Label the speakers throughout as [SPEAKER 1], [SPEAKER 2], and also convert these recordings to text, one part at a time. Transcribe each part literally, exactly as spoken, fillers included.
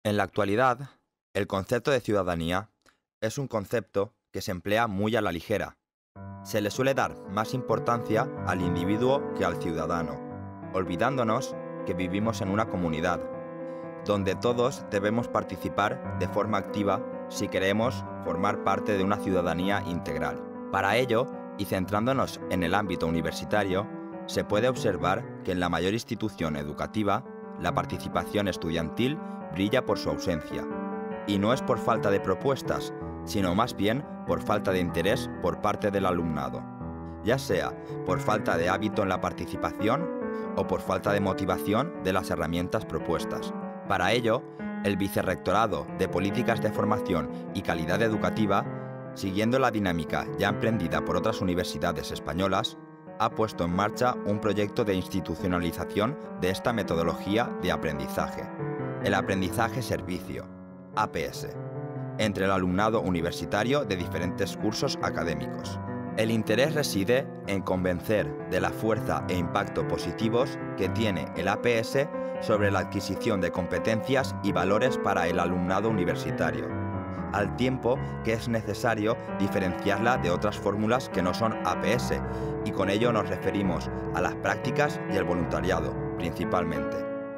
[SPEAKER 1] En la actualidad, el concepto de ciudadanía es un concepto que se emplea muy a la ligera. Se le suele dar más importancia al individuo que al ciudadano, olvidándonos que vivimos en una comunidad, donde todos debemos participar de forma activa si queremos formar parte de una ciudadanía integral. Para ello, y centrándonos en el ámbito universitario, se puede observar que en la mayor institución educativa, la participación estudiantil brilla por su ausencia. Y no es por falta de propuestas, sino más bien por falta de interés por parte del alumnado, ya sea por falta de hábito en la participación o por falta de motivación de las herramientas propuestas. Para ello, el Vicerrectorado de Políticas de Formación y Calidad Educativa, siguiendo la dinámica ya emprendida por otras universidades españolas, ha puesto en marcha un proyecto de institucionalización de esta metodología de aprendizaje, el aprendizaje-servicio, A P S, entre el alumnado universitario de diferentes cursos académicos. El interés reside en convencer de la fuerza e impacto positivos que tiene el A P S sobre la adquisición de competencias y valores para el alumnado universitario, al tiempo que es necesario diferenciarla de otras fórmulas que no son A P S, y con ello nos referimos a las prácticas y el voluntariado, principalmente.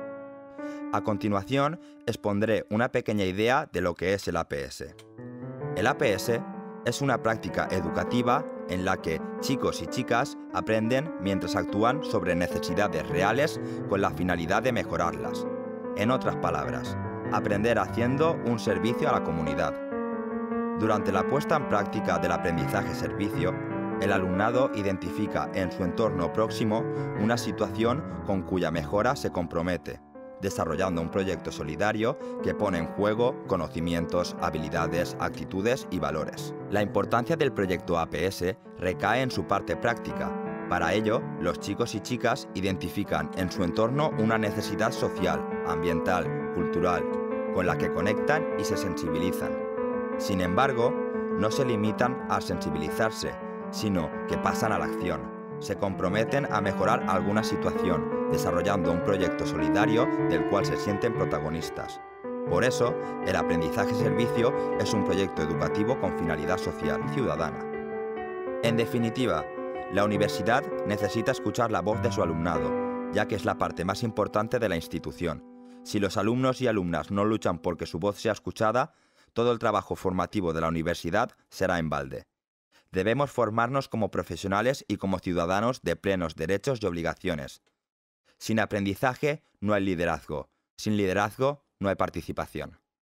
[SPEAKER 1] A continuación, expondré una pequeña idea de lo que es el A P S. El A P S es una práctica educativa en la que chicos y chicas aprenden mientras actúan sobre necesidades reales con la finalidad de mejorarlas. En otras palabras, aprender haciendo un servicio a la comunidad. Durante la puesta en práctica del aprendizaje-servicio, el alumnado identifica en su entorno próximo una situación con cuya mejora se compromete, desarrollando un proyecto solidario que pone en juego conocimientos, habilidades, actitudes y valores. La importancia del proyecto A P S recae en su parte práctica. Para ello, los chicos y chicas identifican en su entorno una necesidad social, ambiental, cultural, con la que conectan y se sensibilizan. Sin embargo, no se limitan a sensibilizarse, sino que pasan a la acción. Se comprometen a mejorar alguna situación, desarrollando un proyecto solidario del cual se sienten protagonistas. Por eso, el aprendizaje-servicio es un proyecto educativo con finalidad social y ciudadana. En definitiva, la universidad necesita escuchar la voz de su alumnado, ya que es la parte más importante de la institución. Si los alumnos y alumnas no luchan porque su voz sea escuchada, todo el trabajo formativo de la universidad será en balde. Debemos formarnos como profesionales y como ciudadanos de plenos derechos y obligaciones. Sin aprendizaje no hay liderazgo. Sin liderazgo no hay participación.